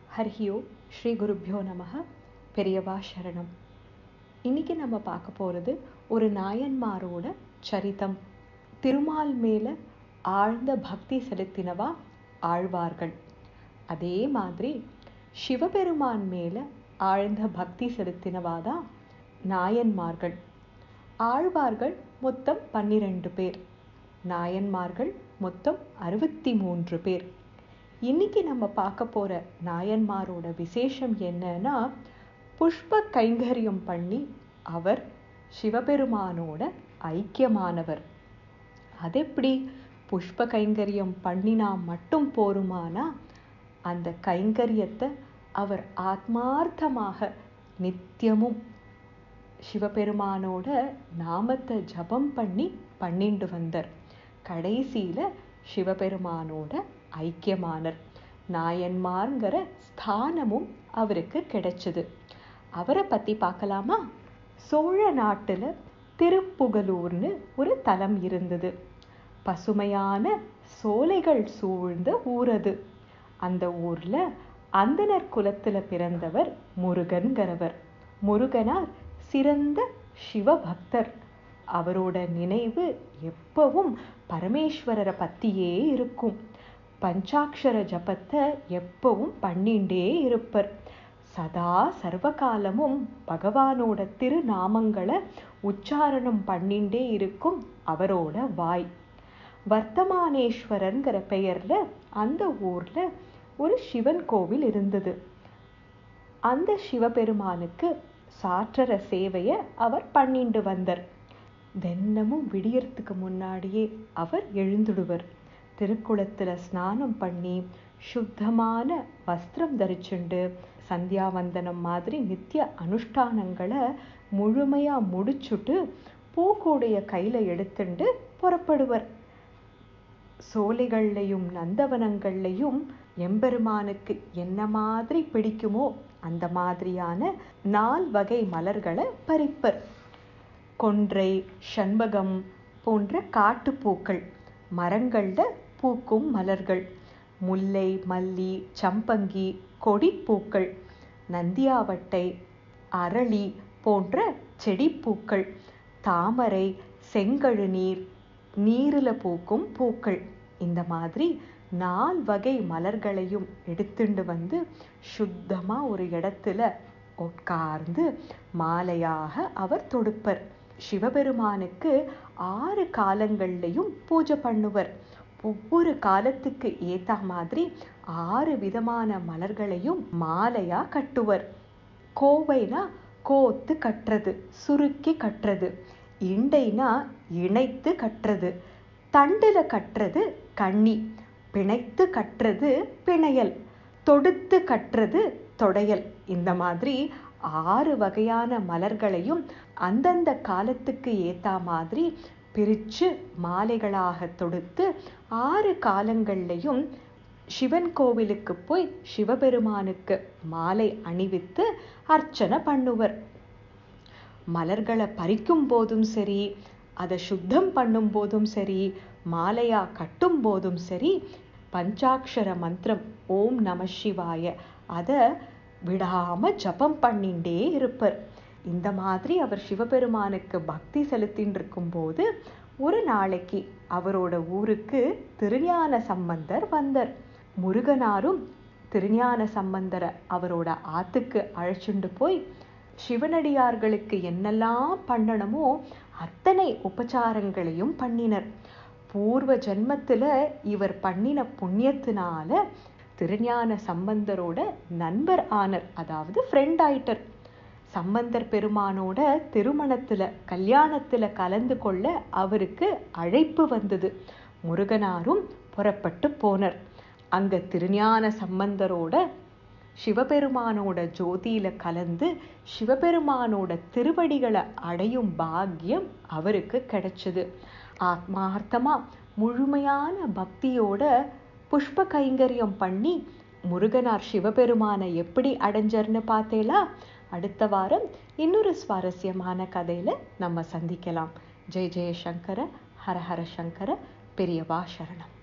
ஹரிஹி ஓம். ஸ்ரீ குருப்யோ நமஹ. பெரியவா சரணம். இன்னைக்கு நம்ம பார்க்க போகிறது ஒரு நாயன்மாரோட சரிதம். திருமால் மேலே ஆழ்ந்த பக்தி செலுத்தினவா ஆழ்வார்கள். அதே மாதிரி சிவபெருமான் மேலே ஆழ்ந்த பக்தி செலுத்தினவா தான் நாயன்மார்கள். ஆழ்வார்கள் மொத்தம் 12 பேர், நாயன்மார்கள் மொத்தம் 63 பேர். இன்னைக்கு நம்ம பார்க்க போற நாயன்மாரோட விசேஷம் என்னன்னா, புஷ்ப கைங்கரியம் பண்ணி அவர் சிவபெருமானோட ஐக்கியமானவர். அதெப்படி? புஷ்ப கைங்கரியம் பண்ணினா மட்டும் போருமானா, அந்த கைங்கரியத்தை அவர் ஆத்மார்த்தமாக நித்தியமும் சிவபெருமானோட நாமத்தை ஜபம் பண்ணிண்டு வந்தார். கடைசியில சிவபெருமானோட ஐக்கியமானர். நாயன்மார்ங்கிற ஸ்தானமும் அவருக்கு கிடைச்சது. அவரை பத்தி பார்க்கலாமா? சோழ நாட்டுல திருப்புகலூர்னு ஒரு தலம் இருந்தது. பசுமையான சோலைகள் சூழ்ந்த ஊர் அது. அந்த ஊர்ல அந்தணர் குலத்துல பிறந்தவர் முருகன்கிறவர். முருகனார் சிறந்த சிவபக்தர். அவரோட நினைவு எப்பவும் பரமேஸ்வரரை பத்தியே இருக்கும். பஞ்சாட்சர ஜபத்தை எப்பவும் பண்ணிண்டே இருப்பர். சதா சர்வகாலமும் பகவானோட திருநாமங்களை உச்சாரணம் பண்ணிண்டே இருக்கும் அவரோட வாய். வர்த்தமானேஸ்வரர்ங்கிற பெயர்ல அந்த ஊர்ல ஒரு சிவன் கோவில் இருந்தது. அந்த சிவபெருமானுக்கு சாற்றற சேவையை அவர் பண்ணிண்டு வந்தார். தினமும் விடியறதுக்கு முன்னாடியே அவர் எழுந்துடுவர். திருக்குளத்துல ஸ்நானம் பண்ணி சுத்தமான வஸ்திரம் தரிச்சுண்டு சந்தியாவந்தனம் மாதிரி நித்திய அனுஷ்டானங்களை முழுமையா முடிச்சுட்டு பூக்கூடைய கையில எடுத்துண்டு புறப்படுவர். சோலைகள்லையும் நந்தவனங்கள்லையும் எம்பெருமானுக்கு என்ன மாதிரி பிடிக்குமோ அந்த மாதிரியான 4 வகை மலர்களை பறிப்பர். கொன்றை, சண்பகம் போன்ற காட்டுப்பூக்கள், மரங்கள்ல பூக்கும் மலர்கள், முல்லை, மல்லி, சம்பங்கி, கொடிப்பூக்கள், நந்தியாவட்டை, அரளி போன்ற செடிப்பூக்கள், தாமரை, செங்கழுநீர், நீரில பூக்கும் பூக்கள், இந்த மாதிரி 4 வகை மலர்களையும் எடுத்துண்டு வந்து சுத்தமா ஒரு இடத்துல உட்கார்ந்து மாலையாக அவர் தொடுப்பர். சிவபெருமானுக்கு 6 காலங்கள்லையும் பூஜை பண்ணுவர். ஒவ்வொரு காலத்துக்கு ஏத்த மாதிரி 6 விதமான மலர்களையும் மாலையா கட்டுவர். கோவைனா கோத்து கட்டுறது, சுருக்கி கட்டுறது. இண்டைனா இணைத்து கட்டுறது. தண்டுல கட்டுறது கண்ணி. பிணைத்து கட்டுறது பிணையல். தொடுத்து கட்டுறது தொடையல். இந்த மாதிரி 6 வகையான மலர்களையும் அந்தந்த காலத்துக்கு ஏத்த மாதிரி பிரிச்சு மாலைகளாக தொடுத்து 6 காலங்கள்லையும் சிவன் கோவிலுக்கு போய் சிவபெருமானுக்கு மாலை அணிவித்து அர்ச்சனை பண்ணுவர். மலர்களை பறிக்கும் போதும் சரி, அதை சுத்தம் பண்ணும் போதும் சரி, மாலையா கட்டும் போதும் சரி, பஞ்சாட்சர மந்திரம் ஓம் நம சிவாய அதை விடாம ஜபம் பண்ணிண்டே இருப்பர். இந்த மாதிரி அவர் சிவபெருமானுக்கு பக்தி செலுத்தின்னு இருக்கும் போது ஒரு நாளைக்கு அவரோட ஊருக்கு திருஞான சம்பந்தர் வந்தார். முருகனாரும் திருஞான சம்பந்தரை அவரோட ஆத்துக்கு அழைச்சுண்டு போய் சிவனடியார்களுக்கு என்னெல்லாம் பண்ணணுமோ அத்தனை உபச்சாரங்களையும் பண்ணினர். பூர்வ ஜென்மத்துல இவர் பண்ணின புண்ணியத்தினால திருஞான சம்பந்தரோட நண்பர் ஆனர், அதாவது ஃப்ரெண்ட் ஆயிட்டர். சம்பந்தர் பெருமானோட திருமணத்துல கல்யாணத்துல கலந்து கொள்ள அவருக்கு அழைப்பு வந்தது. முருகனாரும் புறப்பட்டு போனர். அங்க திருஞான சம்பந்தரோட சிவபெருமானோட ஜோதியில கலந்து சிவபெருமானோட திருவடிகளை அடையும் பாக்கியம் அவருக்கு கிடைச்சது. ஆத்மார்த்தமா முழுமையான பக்தியோட புஷ்ப கைங்கரியம் பண்ணி முருகனார் சிவபெருமானை எப்படி அடைஞ்சர்னு பார்த்தேலா? அடுத்த வாரம் இன்னொரு சுவாரஸ்யமான கதையில நம்ம சந்திக்கலாம். ஜெய ஜெய சங்கர, ஹர ஹர சங்கர. பெரியவா சரணம்.